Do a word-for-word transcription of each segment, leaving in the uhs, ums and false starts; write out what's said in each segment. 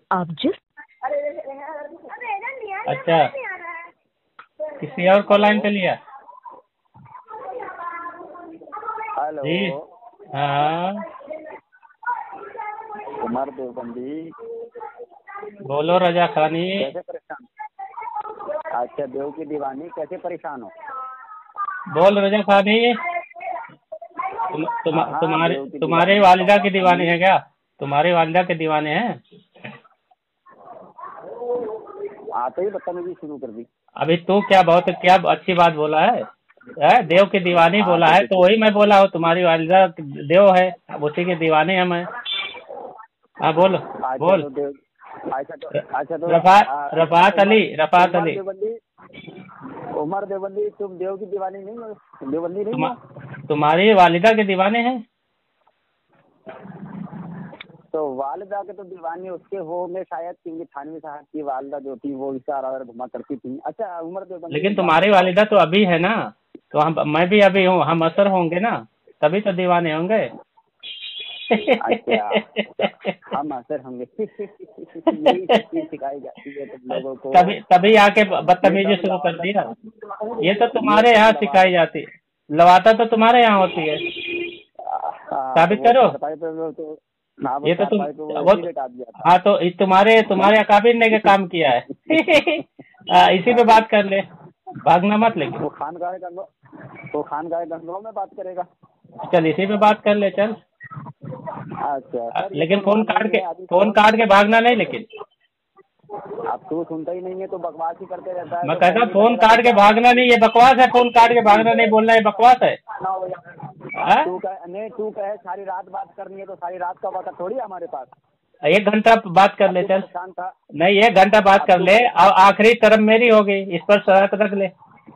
आप जिस अच्छा, किसी और को लाइन पे लिया? हेलो जी हाँ, उमर देवबंदी, बोलो रजा खानी। कैसे परेशान? अच्छा, देव की दीवानी, कैसे परेशान हो? बोल रजा खानी, तुम, तुम, हाँ, हाँ, तुम्हारे देव की तुम्हारे दीवानी वालिदा बहुत की दीवानी पसंद है क्या? तुम्हारी वालिदा के दीवाने हैं? आते ही बदतमीजी शुरू कर दी। अभी तू क्या बहुत क्या अच्छी बात बोला है, है? देव की दीवानी हाँ बोला तो है, कुछ तो वही मैं बोला हूँ, तुम्हारी वालिदा देव है, अब उसी के दीवाने हैं मैं। हाँ बोल अच्छा बोल। तो देव अच्छा तो अच्छा तो रफा आ, रफात उमर अली रफात उमर अली देवबंदी उमर देवबंदी, तुम देव की दीवानी नहीं हो? देवबंदी नहीं तुम, हो? तुम्हारी वालिदा के दीवाने हैं। तो वालिदा के तो दीवानी उसके होंगे शायद, क्योंकि थानवी साहब की वालिदा जो थी वो इशारा घुमा करती थी। अच्छा, उमर देवबंदी लेकिन की बात तुम्हारी बताओ। वालिदा तो अभी है ना, तो हम मैं भी अभी हूँ, हम असर होंगे ना, तभी तो दीवाने होंगे। अच्छा, हम असर होंगे। यही सब चीज सिखाई जाती है तुम लोगों को। तभी तभी आके ये बदतमीजी सब शुरू कर लवाजत दिया। ये तो ये तुम्हारे सब यहाँ सिखाई लवाजत जाती है, लवाता तो तुम्हारे यहाँ होती है। हाँ, तो साबित वो करो। चारपाई पे वो तो ना, वो ये तो तुम चारपाई पे वो वो ऐसे ही लेटा दिया था। हाँ, तो इस तुम्हारे तुम्हारे अकाबिर ने क्या काम किया है? आ, इसी पे बात कर ले, भागना मत। लेकिन वो खानगाह गंगो वो खानगाह गंगो में बात करेगा। चल इसी पे बात कर ले, चल। अच्छा आ, सर, ये लेकिन तो फोन वहाँ काट नहीं के है अभी फोन फोन। काट के भागना नहीं। लेकिन अब तू सुनता ही नहीं है तो बकवास ही करते रहता है। मैं तो कहता नहीं फोन लगेगा तो काट के क्या होगा? भागना नहीं, ये बकवास है। फोन काट के भागना नहीं बोलना, ये बकवास है। हाँ? तू कह नहीं तू कहे सारी रात बात करनी है तो सारी रात का वक्त थोड़ी है हमारे पास। एक घंटा बात कर ले, तू चल। परेशान था। नहीं, एक घंटा बात अब कर तू ले, परेशान और आखिरी तरफ मेरी होगी, इस पर शर्त रख ले।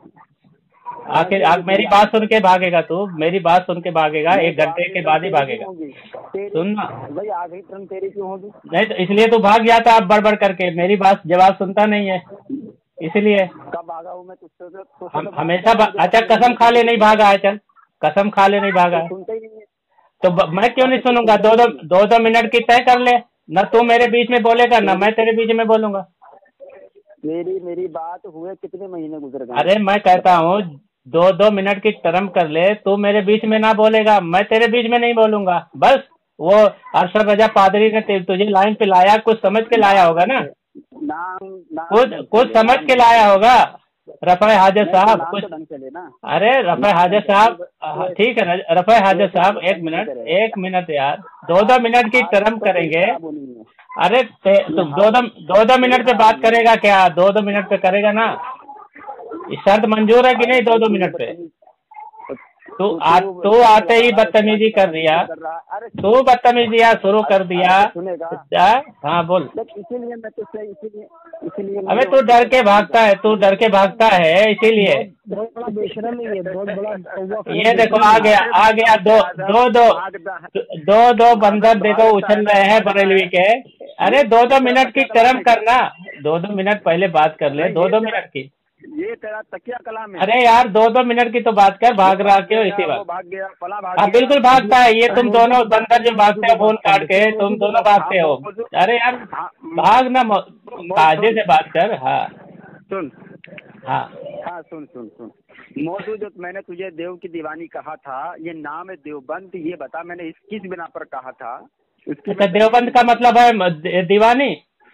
आखिर नहीं आ, होगी मेरी तेरी बात आखिरी सुन के तरफ। भागेगा तू, मेरी बात सुन के भागेगा, नहीं एक तो घंटे आखिरी के टर्न बाद ही तेरी क्यों भागेगा। होगी? तेरी सुन ना, भाई आखिरी टर्न तेरी क्यों होगी? नहीं तो इसलिए तू भाग जाता अब बड़बड़ करके, मेरी बात जवाब सुनता नहीं है, इसलिए। कब भागा हूँ मैं तुझसे? तो तुझसे हम तो बात हमेशा करना बा- मुझे अच्छा, पसंद नहीं कसम है, खा ले तुझे नहीं तुझे भागा है, चल। कसम खा ले नहीं भागा तो है, सुनता ही नहीं है। तो ब- मैं क्यों हाँ, नहीं तो तू सुनूंगा? सुनता दो ही दो नहीं है। दो दो मिनट की तय कर ले ना, तू मेरे बीच में बोलेगा ना मैं तेरे बीच में बोलूंगा। मेरी मेरी बात हुए कितने महीने गुजर गए? अरे मैं कहता बता हूँ, मुझे। दो दो मिनट की टर्म कर ले, तू मेरे बीच में ना बोलेगा, मैं तेरे बीच में नहीं बोलूंगा, बस। वो अरशद रजा पादरी ने ते- तुझे लाइन पे लाया, कुछ समझ के लाया नाम होगा मत ना, ले। नाम नाम कुछ ढंग से कुछ ले, समझ नाम के ढंग से लाया ले। होगा। रफ़ा हाजिर नहीं तो साहब नाम कुछ। तो ढंग से लेना। अरे रफ़ा नाम हाजिर ढंग से साहब, तू हाँ, तू ठीक है ना, रफ़ा तू हाजिर ऐसे साहब, एक बदतमीजी नहीं मिनट करेगा। एक मिनट यार, दो दो मिनट की आज टर्म तो तेरी करेंगे। खराब होनी है। अरे ते- ये तुम दो दो हालत दो दो तेरी मिनट पे खराब बात होनी है। करेगा क्या? दो दो मिनट पे करेगा ना? ये शर्त मंजूर है कि अरे नहीं, दो भाई दो तू ये मिनट पे? बदतमीजी तू तू आ, तू तू शर्त आते लगा ही रहा है, उसके बाद बदतमीजी कर दिया, बदतमीजी कर रहा है। अरे तू बदतमीजियाँ शुरू अरे कर अरे दिया। तो सुनेगा। क्या? हाँ बोल। देख इसीलिए मैं तुझसे इसीलिए इसीलिए अबे मुझे तू तुझसे डर के बात नहीं भागता है, तू डर के भागता है, इसीलिए। बहुत बड़ा बेशरम है ये, बहुत बड़ा कौवा खोर ये देखो बेशरम आ है। गया आ गया, दो दो दो दो दो बंदर देखो उछल रहे हैं बरेलवी के। अरे दो दो मिनट की टर्म करना, दो दो मिनट पहले बात कर ले, दो दो मिनट की। ये तेरा तकिया कलाम है। अरे यार दो दो मिनट की तो बात कर, भाग रहा क्यों इसी वो वक्त? भाग गया, फला भाग हाँ गया। बिल्कुल भागता है ये, तुम दोनों बंदर जो भागते हो फोन काट के, तुम दोनों भागते हो। अरे यार हाँ, भागना, काजे से बात कर। हाँ सुन हाँ हाँ सुन सुन सुन मौजूद जो मैंने तुझे देव की दीवानी कहा था, ये नाम है देवबंद। ये बता मैंने इस किस बिना पर कहा था? इसकी अच्छा, देवबंद का मतलब है दे- दीवानी?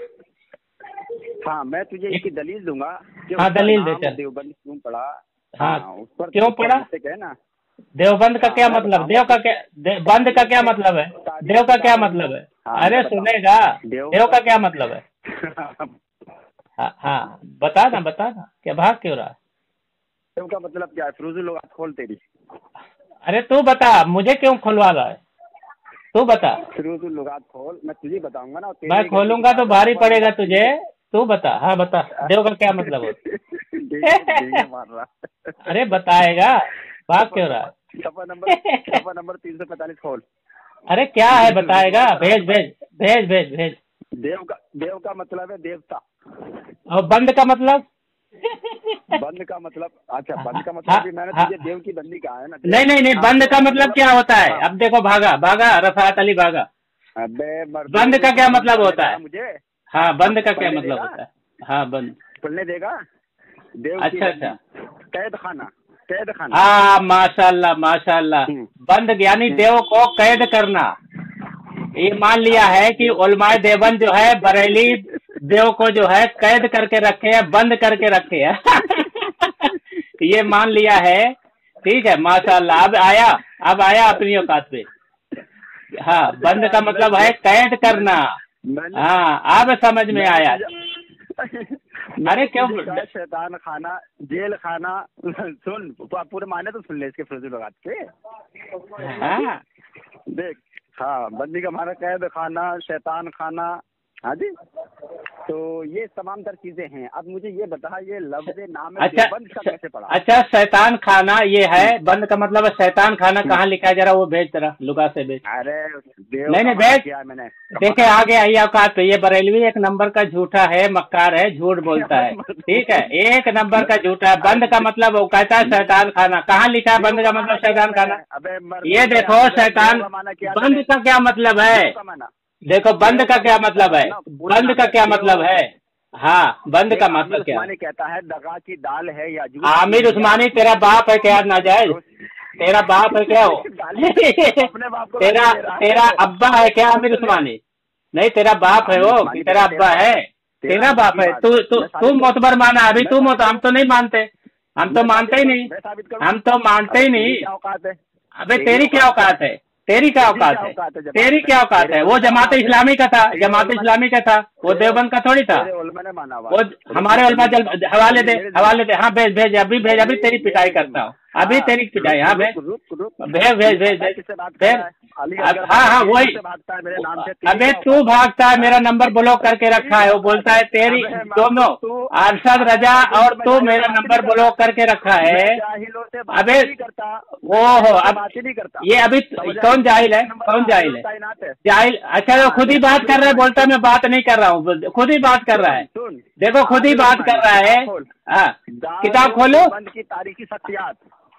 हाँ, मैं तुझे इसकी दलील दूंगा कि हाँ, उसका दलील दे नाम चल। देवबंद क्यों पड़ा। हाँ, उस पर क्यों उस पर पड़ा? उससे कहना। देवबंद का हाँ, क्या मैं मतलब? बताऊंगा देव का कि- क्या दे, बंद का क्या मतलब है? तारीख देव का बता क्या रही मतलब हूँ। है? हाँ, अरे मैं बताऊं। सुनेगा, देव देव का का- क्या मतलब है? हाँ हाँ बता ना बता ना, क्या भाग क्यों रहा है? देव का मतलब क्या है? फिरोजी लोग खोल तेरी। अरे तू बता, मुझे क्यों खुलवा रहा है? तू बता। फिरोजी लुगात खोल, मैं तुझे बताऊंगा ना। मैं खोलूंगा तो भारी पड़ेगा तुझे। तू बता, हाँ बता, देव का क्या मतलब है? डेंगे मार रहा। अरे बताएगा, भाग क्यों रहा है? सफा नंबर सफा नंबर तीन सौ पैंतालीस खोल। अरे क्या है बताएगा? भेज भेज भेज भेज भेज। देव का देव का मतलब है देवता। और बंद का मतलब? बंद का मतलब? अच्छा, बंद का हाँ, मतलब भी मैंने हाँ। तुझे देव की बंदी कहा है ना। नहीं नहीं नहीं, बंद का मतलब क्या होता है? अब देखो भागा भागा, रफ़ात अली भागा। अबे मर्द, बंद का क्या मतलब होता है? मुझे हाँ, बंद का क्या पढ़ने मतलब देगा? होता है? हाँ, बंद पढ़ने देगा? देव की अच्छा अच्छा। कैद खाना, कैद खाना। हाँ, माशाल्लाह माशाल्लाह। हम्म। बंद यानी देव को कैद करना। ये मान लिया है कि उलमाए देवबंद जो है बरेली देव को जो है कैद करके रखे है, बंद करके रखे है। ये मान लिया है। ठीक है, माशाल्लाह। अब आया अब आया अपनी औकात पे। हाँ, बंद का मतलब है कैद करना। हाँ, अब समझ में आया। अरे क्यों? शैतान खाना, जेल खाना। सुन, पूरे माने तो सुन ले इसके फिरोजी लगात के। हाँ देख, हाँ, बंदी का माना कैद खाना, शैतान खाना। हाँ जी, तो ये तमाम तर चीजें हैं। अब मुझे ये बता, ये लफ्ज़ नाम अच्छा बंद का कैसे पड़ा? अच्छा, शैतान खाना ये है, बंद का मतलब है शैतान खाना। कहाँ लिखा है जरा वो भेज, जरा लुगा से भेज। अरे नहीं नहीं भेज। मैंने देखे आगे आई औकात पे। ये बरेलवी एक नंबर का झूठा है, मक्कार है, झूठ बोलता है। ठीक है, एक नंबर का झूठा है। बंद का मतलब वो कहता है शैतान खाना। कहाँ लिखा है बंद का मतलब शैतान खाना? ये देखो, शैतान बंद का क्या मतलब है? देखो, बंद का क्या मतलब है? बंद का क्या मतलब है? हाँ, बंद का मतलब क्या है? कहता है दगा की दाल है या आमिर उस्मानी तेरा बाप है क्या नाजायज? तेरा बाप है क्या हो? तेरा तेरा अब्बा है क्या आमिर उस्मानी? नहीं, तेरा बाप है वो कि तेरा अब्बा है? तेरा बाप है। तू तू तू मोतबर माना। अभी तू मोत हम तो नहीं मानते। हम तो मानते ही नहीं। हम तो मानते ही नहीं। अबे तेरी क्या औकात है? तेरी क्या औकात है? तेरी क्या औकात है? वो जमात इस्लामी का था, जमात इस्लामी का था। वो देवबंद का थोड़ी था। वो हमारे उलमा जल हवाले दे, हवाले दे। हाँ भेज भेज, अभी भेज, अभी तेरी पिटाई करता हूँ, अभी तेरी पिटाई। हाँ भेज भेज भेज भेज भेज। हाँ हाँ वही। अबे तू भागता है, मेरा नंबर ब्लॉक करके रखा है। वो बोलता है तेरी दोनों अरशद रजा और तू मेरा नंबर ब्लॉक करके रखा है। अबे वो हो, अब ये अभी कौन जाहिल है? कौन जाहिल है? जाहिल? अच्छा, तो खुद ही बात कर रहा है, बोलता मैं बात नहीं कर रहा हूँ। खुद ही बात कर रहा है, देखो खुद ही बात कर रहा है। हाँ, किताब खोलो। की तारीखी शख्सियात,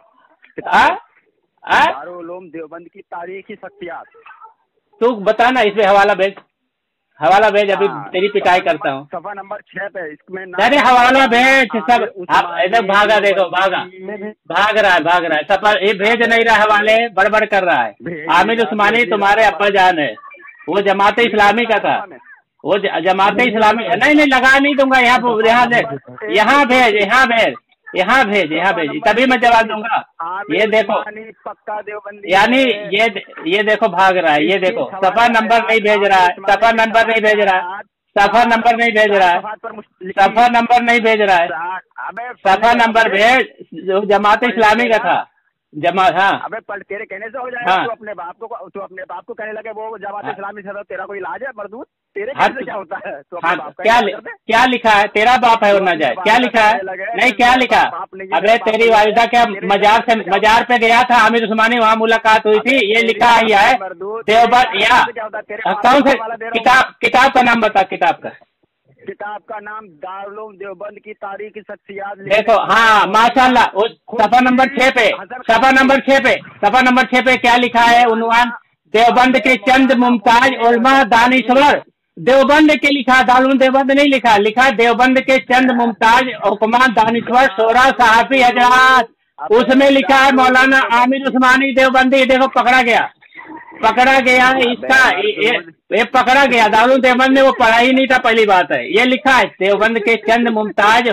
दारुल-उलूम देवबंद की तारीखी शख्सियात। तू बता ना, इसमें हवाला भेज, हवाला भेज, अभी तेरी पिटाई करता हूँ। सफा नंबर छह पे इसमें अरे हवाला भेज सब। इधर भागा, देखो भागा, भाग रहा है, भाग रहा है। सफा ये भेज नहीं रहा, हवाले बड़बड़ कर रहा है। आमिर उस्मानी तुम्हारे अब्बा जान है, वो जमात इस्लामी का था। वो जमात इस्लामी नहीं नहीं लगा नहीं दूंगा। यहाँ यहाँ दे, यहाँ भेज, यहाँ भेज, यहाँ भेज, यहाँ भेज, तभी मैं जवाब दूंगा। ये देखो, पक्का देवबंदी। यानी ये ये देखो भाग रहा है। ये देखो सफा नंबर नहीं भेज रहा है, सफा नंबर नहीं भेज रहा है, सफा नंबर नहीं भेज रहा है, सफा नंबर नहीं भेज रहा है। सफा नंबर भेज, जो जमात इस्लामी का था। जमा हाँ, अबे पल तेरे कहने से हो जाएगा। हाँ। तू अपने बाप को तू अपने बाप को कहने लगे वो जमात इस्लामी से, तेरा कोई इलाज है मरदूत? तेरे कहने से क्या होता है? तो हाँ, क्या क्या लिखा है? तेरा बाप है और ना जाए? क्या लिखा है? नहीं, क्या लिखा? अबे तेरी वालिदा क्या मजार से मजार पे गया था आमिर उस्मानी, वहाँ मुलाकात हुई थी। ये लिखा ही है देवबंद। या कौन से किताब? किताब का नाम बता, किताब का। किताब का नाम दारुल देवबंद की तारीखी शख्सियात। देखो हाँ माशाल्लाह, सफा नंबर छह पे, सफा नंबर छह पे, सफा नंबर छह पे क्या लिखा है? उन्वान देवबंद के चंद मुमताज उलमा दानिश्वर। देवबंद के लिखा, दारुल देवबंद नहीं लिखा, लिखा देवबंद के चंद मुमताज हुक्मा दानिश्वर शोरा सहाफी हजरात। उसमें लिखा है मौलाना आमिर उस्मानी देवबंदी। देखो पकड़ा गया, पकड़ा गया इसका, ये, ये पकड़ा गया। दारुल देवबंद ने वो पढ़ा ही नहीं था, पहली बात है। ये लिखा है देवबंद के चंद मुमताज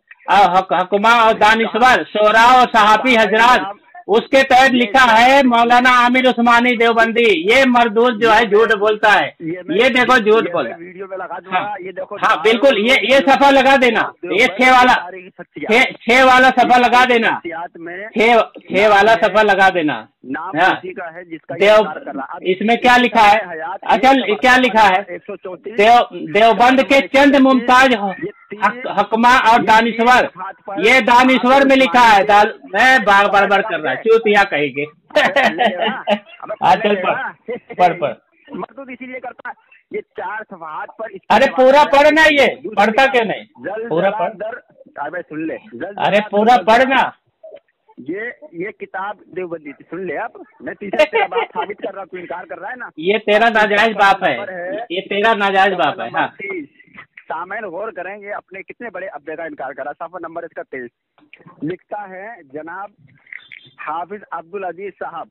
हुक्मा और दानिश्वर शोरा और सहाफी हजरात। उसके तहत लिखा है मौलाना आमिर उस्मानी देवबंदी। ये मरदूद जो है झूठ बोलता है। ये देखो झूठ बोला। वीडियो में लगा दूंगा। हाँ, ये देखो हाँ बिल्कुल, ये ये सफा लगा देना। ये छह वाला छह वाला सफा लगा देना। छह छह वाला सफा लगा देना। हाँ, का है जिसका देव इसमें क्या लिखा है? अच्छा क्या लिखा है? देव देवबंद के चंद मुमताज हकमा और दानिश्वर। ये दानिश्वर में लिखा है। मैं बार बार बार कर रहा है, चूतिया कहेंगे। चल पढ़ पढ़ पढ़। मकसूद इसीलिए करता है ये चार सफहात पर। अरे पूरा पढ़ना, ये पढ़ता क्यों नहीं? पूरा पढ़। अबे सुन ले, अरे पूरा पढ़ना। ये ये किताब देवबंदी थी, सुन ले। आप मैं तीसरा तेरा बाप साबित कर रहा, तू इनकार कर रहा है ना। ये तेरा नाजायज बाप है, ये तेरा नाजायज बाप है। हाँ सामैन गौर करेंगे, अपने कितने बड़े अब्दे का इनकार करा। सफा नंबर इसका तेईस लिखता है, जनाब हाफिज अब्दुल अजीज साहब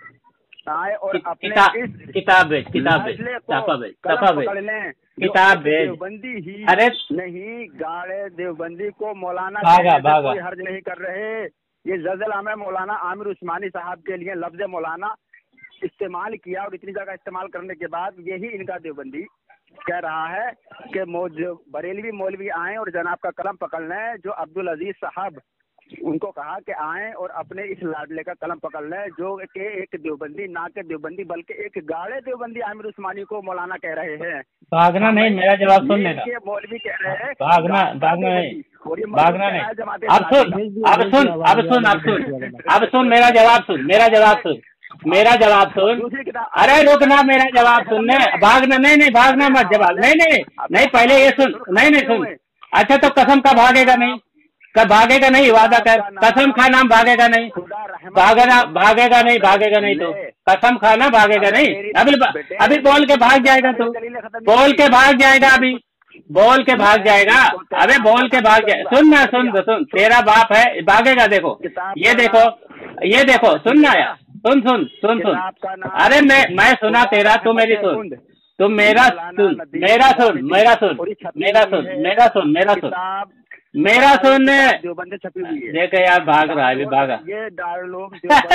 आए और अपने किताब इस किताब भेज किताब भेज सफा भेज सफा भेज किताब भेज। देवबंदी ही अरे नहीं, गाड़े देवबंदी को मौलाना भागा भागा कोई हर्ज नहीं कर रहे। ये ज़ल्ज़ला में मौलाना आमिर उस्मानी साहब के लिए लफ्ज़ मौलाना इस्तेमाल किया और इतनी जगह इस्तेमाल करने के बाद यही इनका देवबंदी कह रहा है कि मौज बरेलवी मौलवी आए और जनाब का कलम पकड़ लें। जो अब्दुल अजीज साहब उनको कहा कि आए और अपने इस लाडले का कलम पकड़ लें, जो कि एक देवबंदी ना के देवबंदी बल्कि एक गाड़े देवबंदी आमिर उस्मानी को मौलाना कह रहे हैं। भागना नहीं, मेरा जवाब सुन लेना। मौलवी कह रहे हैं भागना भागना नहीं, भागना नहीं। अब सुन अब सुन अब सुन अब सुन अब सुन मेरा जवाब सुन मेरा जवाब सुन मेरा जवाब सुन। अरे रुकना, मेरा जवाब सुनने। भागना नहीं नहीं भागना मत, जवाब नहीं नहीं नहीं पहले ये सुन। नहीं नहीं सुन। अच्छा तो कसम का भागेगा नहीं, कब भागेगा नहीं, वादा कर। कसम खा नाम भागेगा नहीं, भागना भागेगा नहीं भागेगा नहीं तो कसम खाना भागेगा नहीं। अभी अभी बोल के भाग जाएगा तू, बोल के भाग जाएगा, अभी बोल के भाग जाएगा। अबे बोल के भाग जाए। सुन ना सुन सुन, तेरा बाप है भागेगा। देखो ये देखो ये देखो सुनना यार, सुन सुन सुन सुन। अरे मैं मैं सुना तेरा, तू मेरी सुन, तुम मेरा सुन मेरा सुन मेरा सुन मेरा सुन मेरा सुन मेरा सुन मेरा सुन। देवबंदी छपी हुई है। देख यार भाग रहा है, अभी भागा। ये दारुल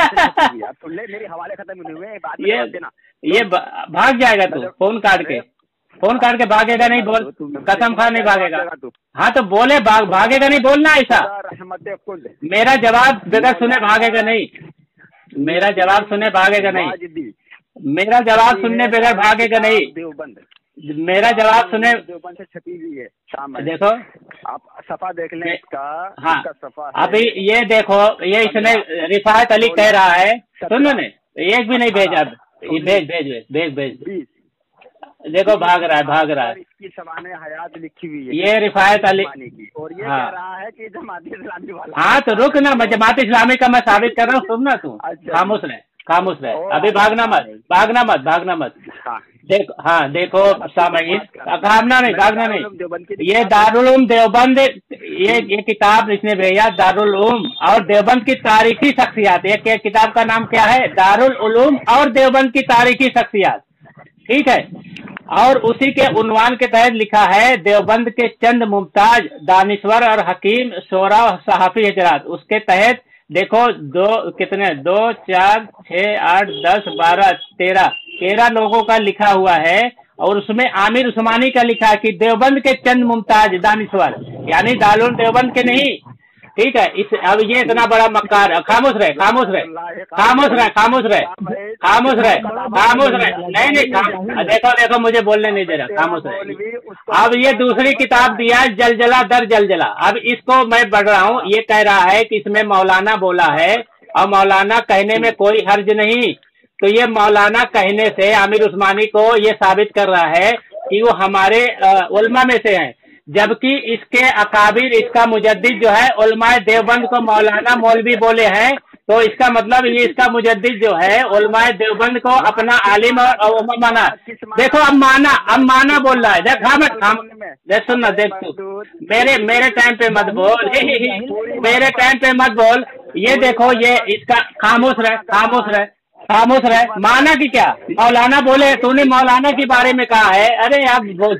मेरे हवाले खत्म हुए हैं, बाद में ये देना। ये भाग जाएगा तू, फोन काट के फोन काट के भागेगा नहीं, बोल कसम खा नहीं भागेगा। हाँ तो बोले भाग भागेगा नहीं, बोलना ऐसा। मेरा जवाब बगैर सुने भागेगा नहीं, मेरा जवाब सुने भागेगा नहीं, मेरा जवाब सुनने बगैर भागेगा नहीं, देवबंद मेरा जवाब सुने। देवबंद से छपी हुई है, शाम देखो आप सफा देख लें इसका। हाँ सफा अभी ये देखो, ये इसने रिफायत अली कह रहा है, सुनो ने एक भी नहीं भेजा, ये भेज भेज भेज भेज भेज। देखो भाग रहा है भाग रहा है। इसकी सवाने हयात लिखी हुई है, ये रिफायत अली और ये हाँ। कह रहा है कि जमात इस्लामी वाला। हाँ तो रुक ना, मैं जमात इस्लामी का मैं साबित कर रहा हूँ, सुन ना तू। खामोश रहे खामोश रहे, अभी भागना मत भागना मत भागना मत। देखो हाँ देखो सामयीन, भागना नहीं भागना नहीं। ये दारुल उलूम देवबंद, ये ये किताब इसने भेजा, दारुल उलूम और देवबंद की तारीखी शख्सियात। एक किताब का नाम क्या है, दारुल उलूम और देवबंद की तारीखी शख्सियात, ठीक है। और उसी के उन्वान के तहत लिखा है, देवबंद के चंद मुमताज दानिश्वर और हकीम शोरा सहाफी हजरात। उसके तहत देखो दो कितने, दो चार छः आठ दस बारह तेरह तेरह लोगों का लिखा हुआ है, और उसमें आमिर उस्मानी का लिखा है कि देवबंद के चंद मुमताज दानिश्वर, यानी दारुल देवबंद के नहीं, ठीक है। इस अब ये इतना बड़ा मक्कार, खामोश रहे खामोश रहे खामोश रहे खामोश रहे खामोश रहे खामोश रहे नहीं नहीं देखो देखो मुझे बोलने नहीं दे रहा, खामोश रहे। अब ये दूसरी किताब दिया है, जलजला दर जलजला। अब इसको मैं पढ़ रहा हूँ, ये कह रहा है कि इसमें मौलाना बोला है, और मौलाना कहने में कोई हर्ज नहीं। तो ये मौलाना कहने से आमिर उस्मानी को ये साबित कर रहा है कि वो हमारे उलमा में से हैं, जबकि इसके अकाबिर, इसका मुजद्दिद जो है उलमाए देवबंद को मौलाना मौलवी बोले हैं। तो इसका मतलब ये इसका मुजद्दिद जो है उलमाए देवबंद को अपना आलिम और माना। देखो अब माना अब माना बोल रहा है, देख हाँ मैं देख सुन ना, देख तू मेरे मेरे टाइम पे मत बोल मेरे टाइम पे मत बोल। ये देखो ये इसका, खामोश रहे खामोश रहे खामोश रहे। माना की क्या, मौलाना बोले, तूने मौलाना के बारे में कहा है। अरे यार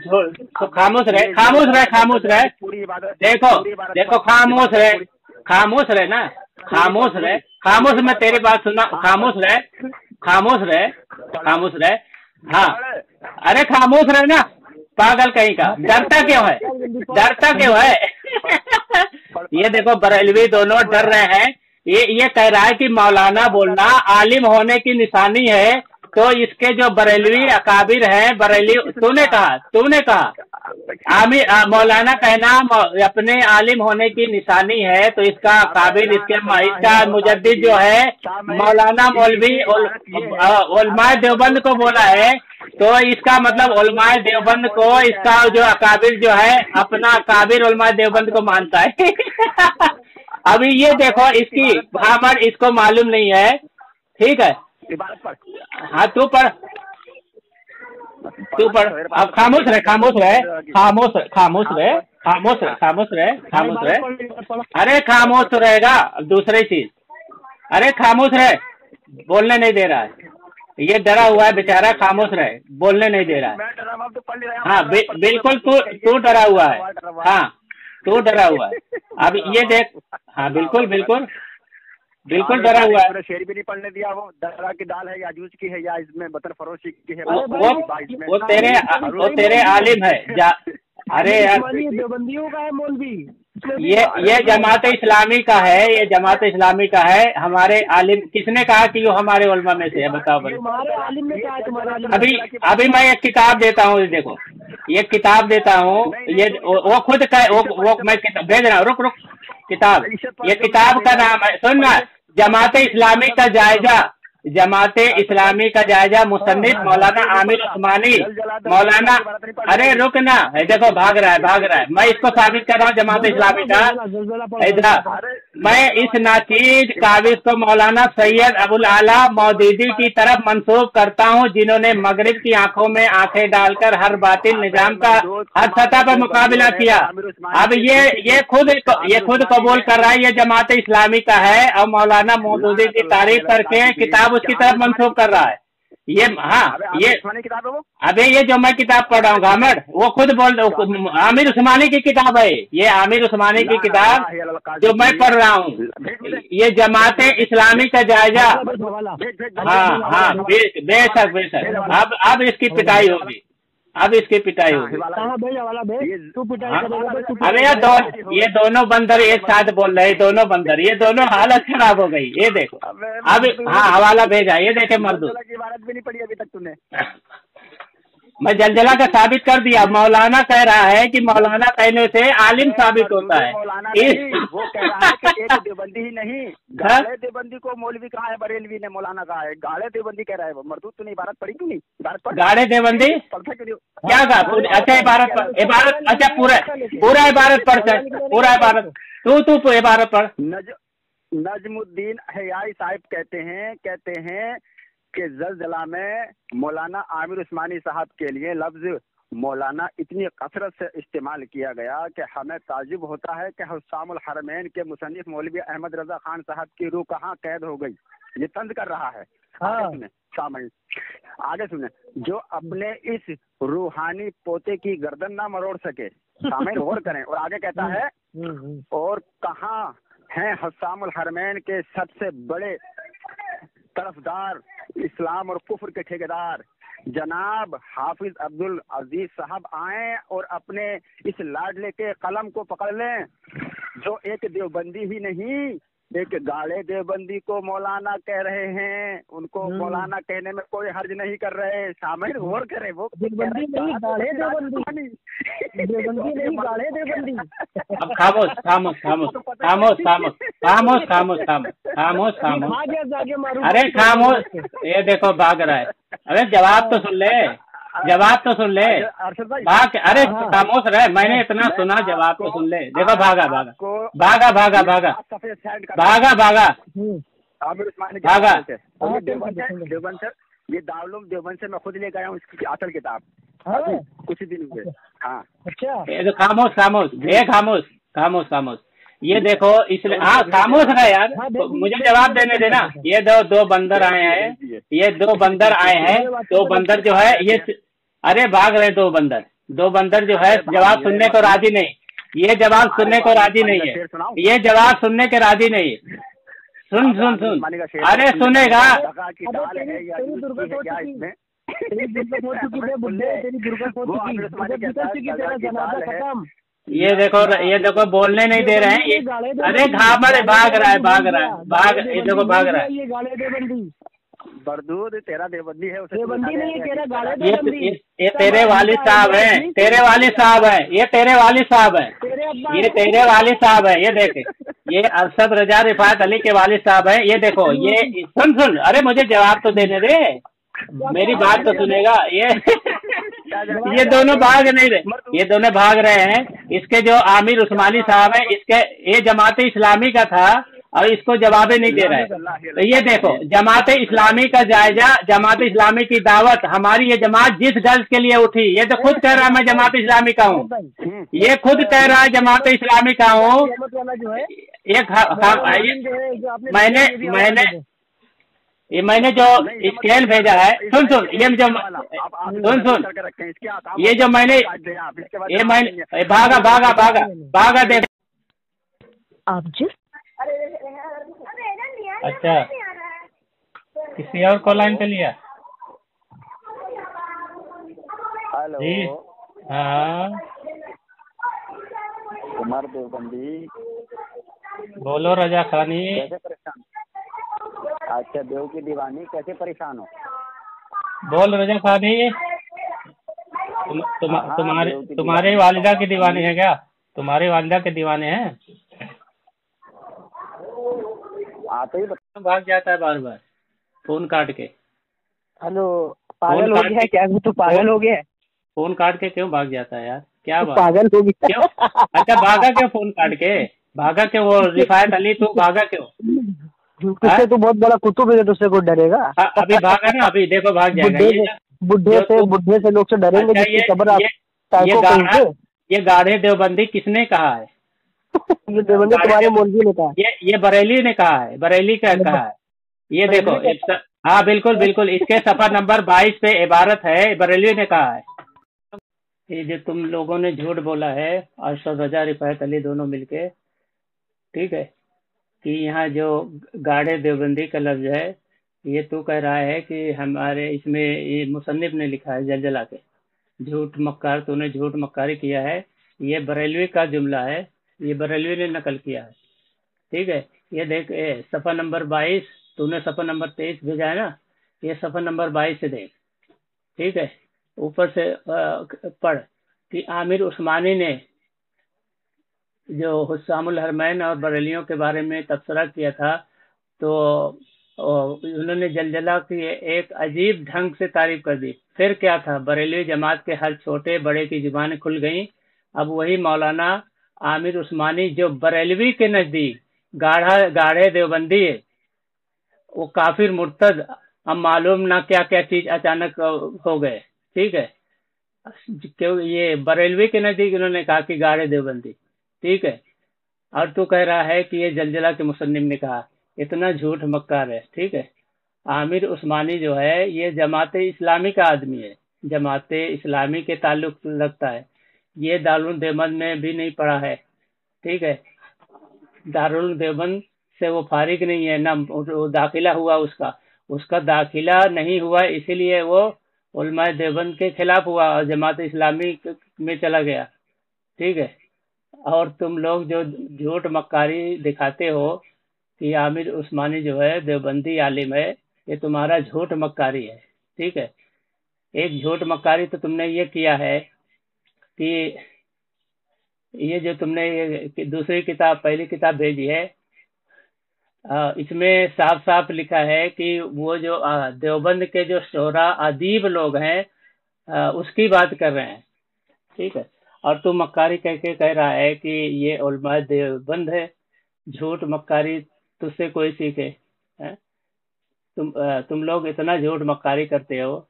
तो खामोश रहे खामोश रहे खामोश रहे देखो देखो खामोश रहे खामोश रहे ना खामोश रहे खामोश मैं तेरी बात सुना, खामोश रहे खामोश रहे खामोश रहे हाँ अरे खामोश रहे ना, पागल कहीं का, डरता क्यों है डरता क्यों है ये देखो बरेलवी दोनों डर रहे हैं। ये ये कह रहा है कि मौलाना बोलना आलिम होने की निशानी है। तो इसके जो बरेलवी अकाबिर हैं, बरेली, तूने कहा तूने कहा आमिर मौलाना कहना अपने आलिम होने की निशानी है। तो इसका अकाबिर, इसके इसका मुजद्दिद जो है मौलाना मौलवी उलमाए देवबंद को बोला है। तो इसका मतलब उलमाए देवबंद को, इसका जो अकाबिर जो है अपना अकाबिर उलमाए देवबंद को मानता है अभी ये देखो इसकी भामर, इसको मालूम नहीं है, ठीक है। हाँ तू पढ़ तू पढ़। अब खामोश रहे, खामोश रहे, खामोश खामोश रहे, खामोश रहे, खामोश रहे, खामोश रहे। अरे खामोश तो रहेगा। दूसरी चीज, अरे खामोश रहे, बोलने नहीं दे रहा है। ये डरा हुआ है बेचारा, खामोश रहे, बोलने नहीं दे रहा है। हाँ बिल्कुल, तू तू डरा हुआ है। हाँ तू डरा हुआ है। अब ये देख, हाँ बिल्कुल बिल्कुल बिल्कुल डरा हुआ है। शेर भी नहीं पढ़ने दिया। वो दर्रा की दाल है या जूस की है या इसमें बतर फरोशी की है। वो वो, वो तेरे वो तेरे आलिम है। जा, अरे यार देवबंदियों का है मौलवी। ये ये जमात इस्लामी का है, ये जमात इस्लामी का है। हमारे आलिम, किसने कहा कि वो हमारे उलमा में से है? बताओ भाई। तुम्हारे आलिम ने कहा, तुम्हारे आलिम। अभी अभी मैं एक किताब देता हूँ, देखो ये किताब देता हूँ। ये वो खुद का, वो वो मैं भेज रहा हूँ। रुक रुक, किताब, ये किताब का नाम है, सुन ना, जमात इस्लामी का जायजा, जमात इस्लामी का जायजा, मुसन्निफ मौलाना आमिर उस्मानी। मौलाना, अरे रुक ना, देखो भाग रहा है, भाग रहा है। मैं इसको साबित कर रहा हूँ जमात इस्लामी का। इधर मैं इस नाचीज काबिज को मौलाना सैयद अबुल आला मौदूदी की तरफ मंसूब करता हूँ, जिन्होंने मगरिब की आंखों में आंखें डालकर हर बातिल निजाम का हर सतह पर मुकाबला किया। अब ये ये खुद ये खुद कबूल कर रहा है ये जमात इस्लामी का है, और मौलाना मौदूदी की तारीफ करके किताब उसकी तरफ मंसूब कर रहा है। ये हाँ, ये अबे ये जो मैं किताब पढ़ रहा हूँ गामड़, वो खुद बोल, आमिर उस्मानी की किताब है ये, आमिर उस्मानी की किताब जो मैं पढ़ रहा हूँ। ये जमात इस्लामी का जायजा। हाँ हाँ बेशक बेशक। अब अब इसकी पिटाई होगी, अब इसकी पिटाई होगी। अरे यार दो, ये दोनों बंदर एक साथ बोल रहे, दोनों बंदर, ये दोनों हालत खराब हो गई। ये देखो अब, हाँ हवाला भेजा, ये देखे मर्दू। इबारत भी नहीं पढ़ी अभी तक तूने। मैं जलजला का साबित कर दिया। मौलाना कह रहा है कि मौलाना कहने से आलिम साबित होता है। वो कह रहा है कि एक देवबंदी ही नहीं, गाड़े देवबंदी को मौलवी कहा है, बरेलवी ने मौलाना कहा है, गाड़े देवबंदी कह रहा है वो। मरदूद तूने इबारत पढ़ी क्यों नहीं? इबारत पढ़। गाड़े देवबंदी क्या कहा? अच्छा इबारत पढ़, इबारत, अच्छा पूरा पूरा इबारत पढ़, पूरा इबारत तू तू इबारत पढ़। नजमुद्दीन हयाई साहिब कहते हैं कहते हैं कि ज़लज़ला में मौलाना आमिर उस्मानी साहब के लिए लफ्ज मौलाना इतनी कसरत से इस्तेमाल किया गया कि हमें ताज्जुब होता है कि हुस्सामुल हरमैन के मुसन्निफ मौलवी अहमद रजा खान साहब की रूह कहाँ कैद हो गई। ये तंज कर रहा है। आगे सुने सामने, आगे सुने, जो अपने इस रूहानी पोते की गर्दन ना मरोड़ सके। सामने गौर करें। और आगे कहता है, और कहाँ हैं हुस्सामुल हरमैन के सबसे बड़े तरफदार, इस्लाम और कुफ्र के ठेकेदार जनाब हाफिज अब्दुल अजीज साहब आए और अपने इस लाडले के कलम को पकड़ लें, जो एक देवबंदी ही नहीं, एक गाड़े देवबंदी को मौलाना कह रहे हैं। उनको मौलाना कहने में कोई हर्ज नहीं कर रहे। सामने गौर करें, वो देवबंदी नहीं, गाड़े देवबंदी, देवबंदी नहीं, गाड़े देवबंदी। अब खामोश खामोश खामोश खामोश खामोश खामोश खामोश खामोश खामोश। अरे खामोश, ये देखो भाग रहा है। अरे जवाब तो सुन ले, जवाब तो सुन ले, भाग। अरे खामोश रहे, मैंने इतना सुना, जवाब तो सुन ले। देखो भागा भागा भागा भागा भागा भागा भागा भागा। देवबंद से, ये दारुल देवबंद से मैं खुद लेकर आया हूँ इसकी असल किताब, कुछ दिन हुए। हाँ अच्छा, ये तो खामोश खामोश, ये खामोश खामोश खामोश। ये देखो इसलिए, हाँ खामोश रहा यार, मुझे जवाब देने देना। ये दो दो बंदर आए हैं, ये दो बंदर आए हैं, दो बंदर जो है ये, अरे भाग रहे दो बंदर, दो बंदर जो है जवाब सुनने को राजी नहीं। ये जवाब सुनने को राजी नहीं है, ये जवाब सुनने के राजी नहीं है। सुन सुन सुन, अरे सुनेगा। ये देखो, ये देखो बोलने नहीं दे रहे हैं ये। अरे घाबड़ भाग रहा है, भाग रहा है, भाग, ये देखो भाग रहा है। ये गाड़े देवबंदी, बरदूद तेरा देवबंदी है, उसे देवबंदी नहीं है, तेरा गाड़े ये, देवबंदी। ये तेरे वालिद साहब हैं, तेरे वालिद साहब हैं, ये तेरे वालिद साहब हैं, ये तेरे वालिद साहब हैं। ये देख, ये अरशद रजा रिफात अली के वालिद साहब हैं। ये देखो, ये सुन सुन, अरे मुझे जवाब तो देने दे, मेरी बात तो सुनेगा। ये ये दोनों भाग नहीं रहे, ये दोनों भाग रहे हैं। इसके जो आमिर उस्मानी साहब हैं, इसके ये जमात इस्लामी का था, और इसको जवाब ही नहीं दे रहा है। तो ये देखो, जमात इस्लामी का जायजा, जमात इस्लामी की दावत, हमारी ये जमात जिस गर्ज के लिए उठी, ये तो खुद कह रहा है मैं जमात इस्लामी का हूँ, ये खुद कह रहा है जमात इस्लामी का हूँ। एक मैंने मैंने ये मैंने जो स्केल भेजा है, सुन सुन ये जो सुन सुन ये जो मैंने ये मैंने भागा भागा भागा भागा दे आप जिस अच्छा किसी और को लाइन पे लिया। हेलो जी हाँ कुमार देवबंदी बोलो रजा खानी। कैसे परेशान? अच्छा देव की दीवानी, कैसे परेशान हो? बोल रजा खानी। तुम, तुम, हाँ, तुम्हारे देव की तुम्हारे दीवानी। वालिदा के दीवाने हैं क्या? तुम्हारे वालिदा के दीवाने हैं? आते ही बता। भाग जाता है बार बार फोन काट के। हेलो पागल हो गया है क्या? तू पागल हो गया है? फोन काट के क्यों भाग जाता है यार? क्या बात? पागल हो गया क्यों? अच्छा भागा क्यों फोन काट के? भागा क्यों? वो रिफायत अली तू भागा क्यों? तुझसे तो बहुत बड़ा कुतुब है, तुझसे कोई डरेगा? हाँ, अभी भागा ना, अभी देखो भाग जाएगा। बुढ़े ये से बुढ़े से बुढ़े से लोग से डरेंगे अच्छा, जिसकी ये खबर आप ये ताको ये गाढ़ा कहेंगे। ये गाढ़े देवबंदी किसने कहा है? ये देवबंदी तुम्हारे मौलवी ने कहा। ये ये बरेली ने कहा है, बरेली का कहा है। ये देखो इस- हाँ बिल्कुल बिल्कुल, इसके सफा नंबर बाईस पे इबारत है, बरेली ने कहा है। ये जो तुम लोगों ने झूठ बोला है, अरशद रजा रिफायत अली दोनों मिलके, ठीक है, कि यहाँ जो गाढ़े देवबंदी का लफ्ज है, ये तू कह रहा है कि हमारे इसमें ये मुसन्निफ ने लिखा है जलजला के। झूठ मक्कार, तूने झूठ मक्कारी किया है। ये बरेलवी का जुमला है, ये बरेलवी ने नकल किया है, ठीक है। ये देख ए, सफा नंबर बाईस, तूने सफा नंबर तेईस भेजा है ना, ये सफा नंबर बाईस से देख, ठीक है। ऊपर से आ, पढ़ कि आमिर उस्मानी ने जो हुस्सामुल हरमैन और बरेलियों के बारे में तबसरा किया था, तो उन्होंने जलजला की एक अजीब ढंग से तारीफ कर दी। फिर क्या था, बरेली जमात के हर छोटे बड़े की जुबानें खुल गईं। अब वही मौलाना आमिर उस्मानी जो बरेलवी के नजदीक गाढ़ा गाढ़े देवबंदी है, वो काफिर मुर्तद, अब मालूम ना क्या क्या चीज अचानक हो गए, ठीक है। क्यों ये बरेलवी के नजदीक इन्होंने कहा कि गाढ़े देवबंदी, ठीक है। और तू कह रहा है कि ये जलजला के मुसन्निफ ने कहा। इतना झूठ मक्कार है, ठीक है। आमिर उस्मानी जो है ये जमात इस्लामी का आदमी है, जमात इस्लामी के ताल्लुक रखता है। ये दारुल देवबंद में भी नहीं पढ़ा है, ठीक है। दारुल देवबंद से वो फारिग नहीं है, ना वो दाखिला हुआ उसका उसका दाखिला नहीं हुआ, इसीलिए वो उलमाए देवबंद के खिलाफ हुआ और जमात इस्लामी में चला गया, ठीक है। और तुम लोग जो झूठ मक्कारी दिखाते हो कि आमिर उस्मानी जो है देवबंदी आलिम है, ये तुम्हारा झूठ मक्कारी है, ठीक है। एक झूठ मक्कारी तो तुमने ये किया है कि ये जो तुमने ये दूसरी किताब पहली किताब भेजी है, इसमें साफ साफ लिखा है कि वो जो देवबंद के जो शोरा अदीब लोग हैं उसकी बात कर रहे हैं, ठीक है। और तू मक्कारी कह के कह रहा है कि ये उलमा देवबंद है। झूठ मक्कारी तुझसे कोई सीखे है? तुम तुम लोग इतना झूठ मक्कारी करते हो,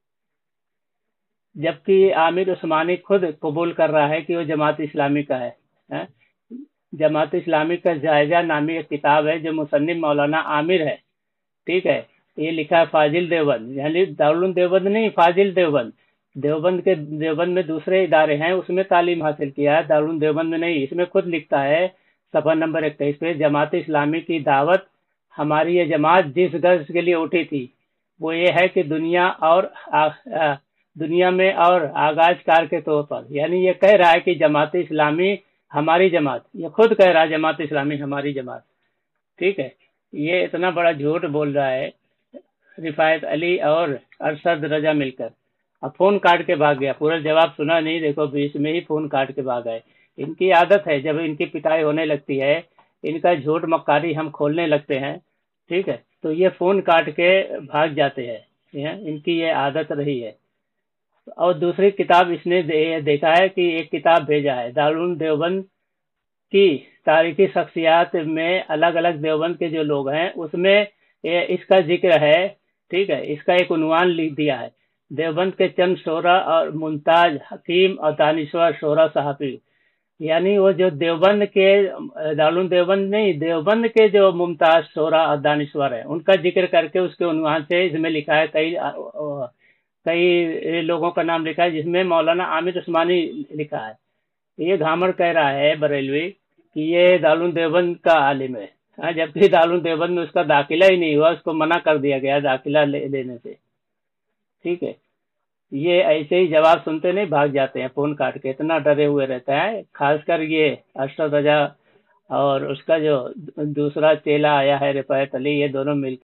जबकि आमिर उस्मानी खुद कबूल कर रहा है कि वो जमात इस्लामी का है, है? जमात इस्लामी का जायजा नामी एक किताब है जो मुसन्निफ मौलाना आमिर है, ठीक है। ये लिखा है फाजिल देवबंद, यानी दारुल देवबंद नहीं, फाजिल देवबंद। देवबंद के देवबंद में दूसरे इदारे हैं, उसमें तालीम हासिल किया है, दारुल देवबंद में नहीं। इसमें खुद लिखता है सफा नंबर इक्कीस पे, जमात इस्लामी की दावत, हमारी ये जमात जिस गर्ज के लिए उठी थी वो ये है कि दुनिया और आ, आ, दुनिया में और आगाज कार के तौर पर, यानी ये कह रहा है कि जमात इस्लामी हमारी जमात, ये खुद कह रहा है जमात इस्लामी हमारी जमात, ठीक है। ये इतना बड़ा झूठ बोल रहा है रिफायत अली और अरशद रजा मिलकर। अब फोन काट के भाग गया, पूरा जवाब सुना नहीं, देखो बीच में ही फोन काट के भाग गए। इनकी आदत है, जब इनकी पिटाई होने लगती है, इनका झूठ मक्कारी हम खोलने लगते हैं, ठीक है, तो ये फोन काट के भाग जाते हैं, इनकी ये आदत रही है। और दूसरी किताब इसने दे, देखा है कि एक किताब भेजा है दारुल देवबंद की तारीखी शख्सियात में अलग अलग देवबंद के जो लोग हैं उसमें ये इसका जिक्र है। ठीक है, इसका एक उन्वान लिख दिया है, देवबंद के चंद शोरा और मुमताज हकीम और दानिश्वर शोरा सहाफी। यानी वो जो देवबंद के दारुल देवबंद नहीं, देवबंद के जो मुमताज शोरा और दानिश्वर है उनका जिक्र करके उसके उन्वान से इसमें लिखा है। कई कई लोगों का नाम लिखा है, जिसमें मौलाना आमिर उस्मानी लिखा है। ये घामर कह रहा है बरेलवी कि ये दारुल देवबंद का आलिम है, हाँ, जबकि दारुल देवबंद में उसका दाखिला ही नहीं हुआ, उसको मना कर दिया गया दाखिला ले, लेने से। ठीक है, ये ऐसे ही जवाब सुनते नहीं भाग जाते हैं फोन काट के, इतना डरे हुए रहता है। खासकर ये अशरफ रजा और उसका जो दूसरा चेला आया है रिफायत अली, ये दोनों मिल